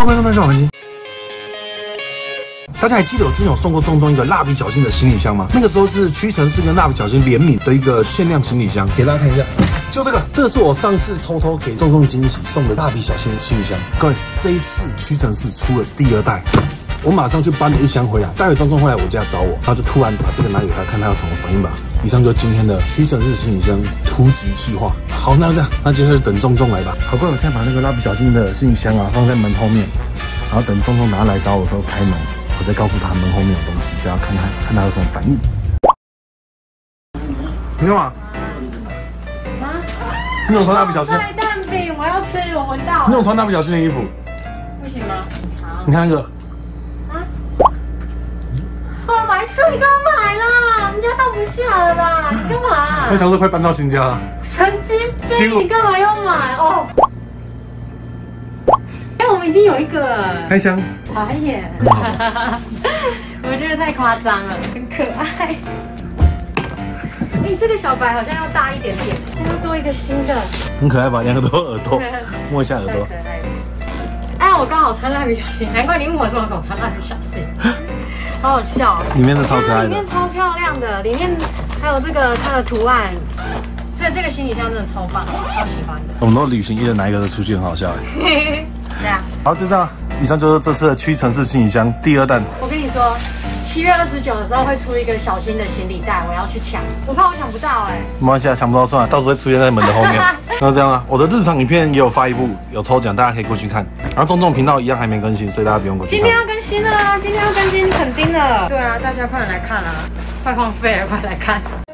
各位观众，大家好，我是大家还记得我之前有送过壮壮一个蜡笔小新的行李箱吗？那个时候是屈臣氏跟蜡笔小新联名的一个限量行李箱，给大家看一下。就这个是我上次偷偷给壮壮惊喜送的蜡笔小新行李箱。各位，这一次屈臣氏出了第2代。 我马上就搬了1箱回来，待会壮壮会来我家找我，然后就突然把这个拿给他，看他有什么反应吧。以上就是今天的屈臣氏行李箱突击企划。好，那这样，那接下来就等壮壮来吧。好，各位，我现在把那个蜡笔小新的行李箱啊放在门后面，然后等壮壮拿来找我的时候开门，我再告诉他门后面有东西，就要看他有什么反应。你干嘛？啊？你怎么穿蜡笔小新？ 菜蛋饼，我要吃，我闻到。 你怎么穿蜡笔小新的衣服？ 不行吗？ 你看那个。 我白痴，你干嘛买了？人家放不下了吧？你干嘛？ 我想说快搬到新家了。 神经病！你干嘛要买哦？哎，我们已经有一个了。 开箱。 傻眼。我觉得太夸张了，很可爱。哎，这个小白好像要大一点点，要多一个新的。 很可爱吧？2个都耳朵，摸一下耳朵。 哎，我刚好穿蜡笔小新，难怪你问我说我怎么穿蜡笔小新。 好好笑、哦， 里面的超可爱的， 里面超漂亮的，里面还有这个它的图案，所以这个行李箱真的超棒，超喜欢的。 我们都旅行，一人拿一个的出去，很好笑哎。 对啊。 好，就这样，以上就是这次的屈臣氏行李箱第2弹。 我跟你说，7月29的时候会出一个小新的行李袋，我要去抢，我怕我抢不到哎。 没关系啊，抢不到算了，到时候会出现在门的后面。那这样啊，我的日常影片也有发一部，有抽奖，大家可以过去看。然后壮壮频道一样还没更新，所以大家不用过去看。 今天要更新了啊！今天要更新垦丁了。对啊，大家快点来看啊！快荒废了，快来看。